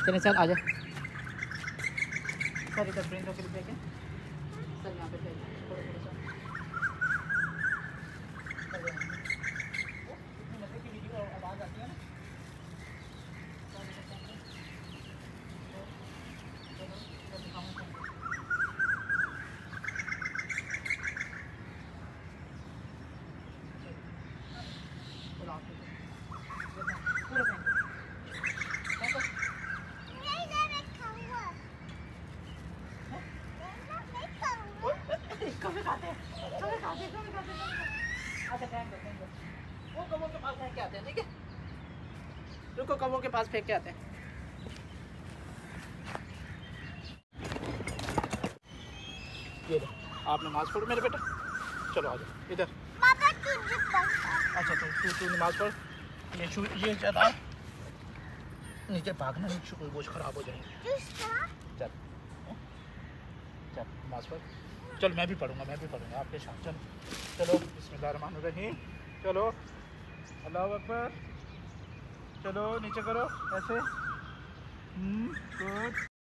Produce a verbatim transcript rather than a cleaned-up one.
चले सर आ जा सर इधर ब्रेन रख के फेंकें सर यहाँ पे फेंकें थोड़ा थोड़ा सा वीडियो आवाज़ आती है ना वो कमों के पास फेंक के आते हैं ठीक है रुको कमों के पास फेंक के आते हैं ये लो आप नमाज पढ़ो मेरे बेटा चलो आ जाओ इधर अच्छा तो तू तू नमाज पढ़ ये शू ये ज़्यादा नीचे भागना नहीं कोई गोश्त खराब हो जाएगी चल चल नमाज पढ़ चल मैं भी पढ़ूंगा मैं भी पढ़ूंगा आपके साथ चल चलो बिस्मिल्लाहिर्रहमानिर्रहीम चलो अल्लाह अकबर चलो नीचे करो ऐसे गुड